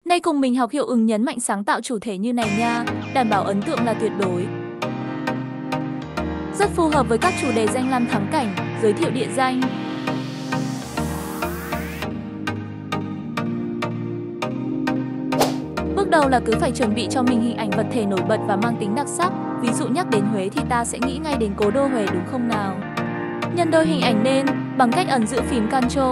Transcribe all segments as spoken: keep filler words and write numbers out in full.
Nay cùng mình học hiệu ứng nhấn mạnh sáng tạo chủ thể như này nha, đảm bảo ấn tượng là tuyệt đối. Rất phù hợp với các chủ đề danh lam thắng cảnh, giới thiệu địa danh. Bước đầu là cứ phải chuẩn bị cho mình hình ảnh vật thể nổi bật và mang tính đặc sắc. Ví dụ nhắc đến Huế thì ta sẽ nghĩ ngay đến cố đô Huế đúng không nào? Nhân đôi hình ảnh nên bằng cách ấn giữ phím Ctrl.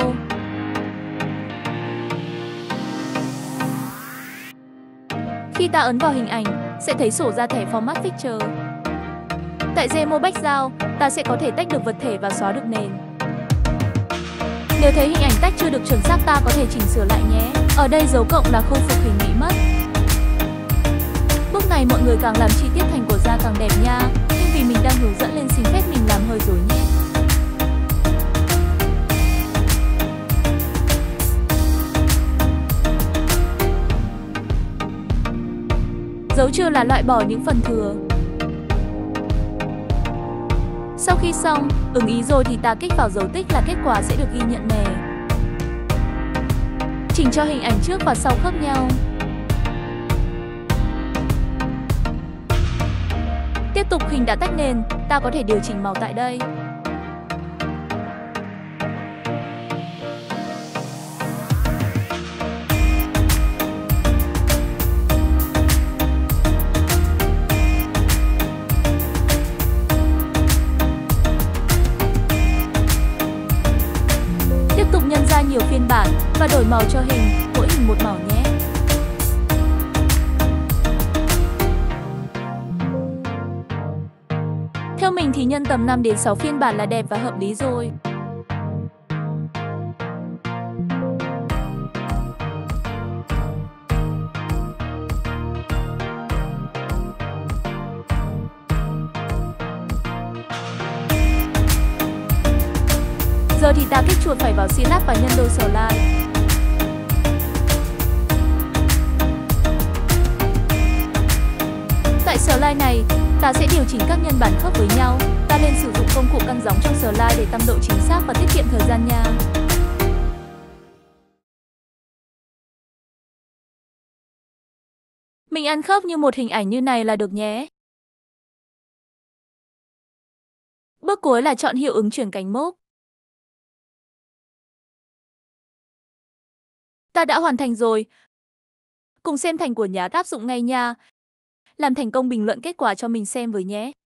Khi ta ấn vào hình ảnh, sẽ thấy sổ ra thẻ Format Picture. Tại Gemo Background, ta sẽ có thể tách được vật thể và xóa được nền. Nếu thấy hình ảnh tách chưa được chuẩn xác, ta có thể chỉnh sửa lại nhé. Ở đây dấu cộng là khâu phục hình bị mất. Bước này mọi người càng làm chi tiết thành của da càng đẹp nha. Nhưng vì mình đang hướng dẫn nên xin phép mình làm hơi rối nhé. Dấu trừ là loại bỏ những phần thừa. Sau khi xong, ưng ý rồi thì ta kích vào dấu tích là kết quả sẽ được ghi nhận nè. Chỉnh cho hình ảnh trước và sau khớp nhau. Tiếp tục hình đã tách nền, ta có thể điều chỉnh màu tại đây. Tiếp tục nhân ra nhiều phiên bản và đổi màu cho hình, mỗi hình một màu nhé. Theo mình thì nhân tầm năm đến sáu phiên bản là đẹp và hợp lý rồi. Giờ thì ta kích chuột phải vào Synapse và nhân đôi slide. Tại slide này, ta sẽ điều chỉnh các nhân bản khớp với nhau. Ta nên sử dụng công cụ căng gióng trong slide để tăng độ chính xác và tiết kiệm thời gian nha. Mình ăn khớp như một hình ảnh như này là được nhé. Bước cuối là chọn hiệu ứng chuyển cánh mốc. Ta đã hoàn thành rồi. Cùng xem thành của nhá áp dụng ngay nha. Làm thành công bình luận kết quả cho mình xem với nhé.